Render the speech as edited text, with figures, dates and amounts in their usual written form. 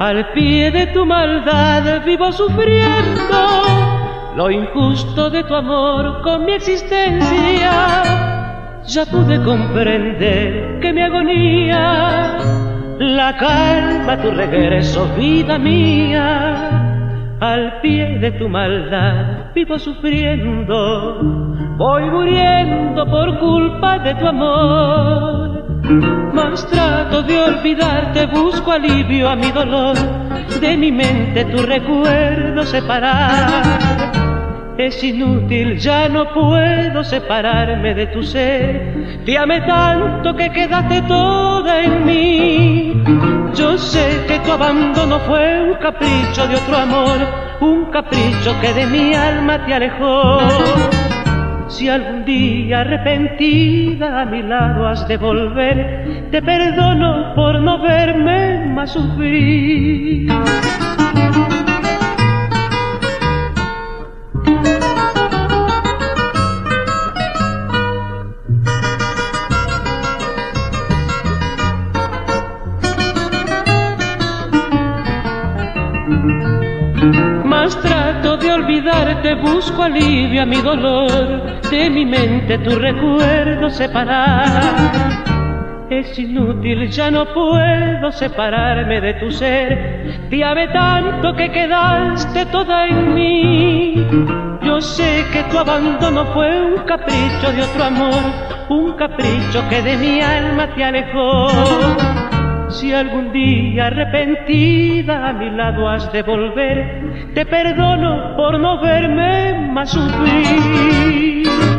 Al pie de tu maldad vivo sufriendo lo injusto de tu amor con mi existencia. Ya pude comprender que mi agonía la calma tu regreso, vida mía. Al pie de tu maldad vivo sufriendo, voy muriendo por culpa de tu amor. Mas trato de olvidarte, busco alivio a mi dolor, de mi mente tu recuerdo separar. Es inútil, ya no puedo separarme de tu ser. Te amé tanto que quedaste toda en mí. Yo sé que tu abandono fue un capricho de otro amor, un capricho que de mi alma te alejó. Si algún día arrepentida a mi lado has de volver, te perdono por no verme más sufrir. Mas trato de olvidarte, busco alivio a mi dolor, de mi mente tu recuerdo separar. Es inútil, ya no puedo separarme de tu ser. Te amé tanto que quedaste toda en mí. Yo sé que tu abandono fue un capricho de otro amor, un capricho que de mi alma te alejó. Si algún día arrepentida a mi lado has de volver, te perdono por no verme más sufrir.